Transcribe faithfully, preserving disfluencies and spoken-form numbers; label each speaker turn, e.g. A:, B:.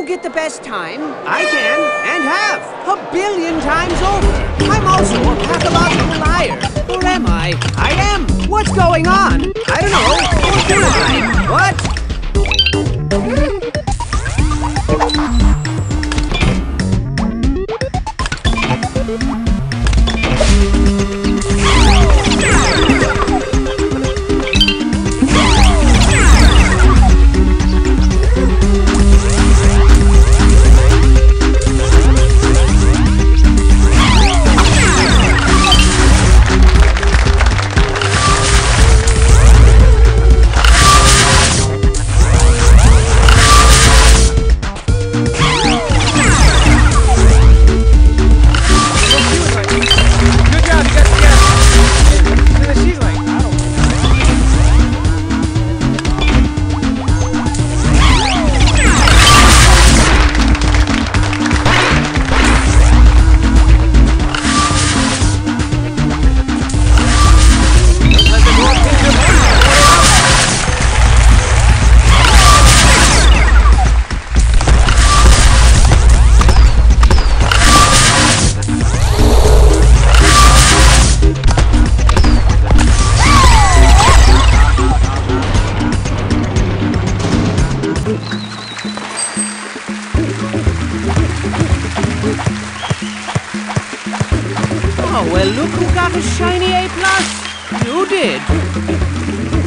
A: you get the best time, I can, and have, a billion times over. I'm also a pathological liar. Or am I? I am. What's going on? I don't know. Or do I? What? Oh, well, look who got a shiny A plus. You did.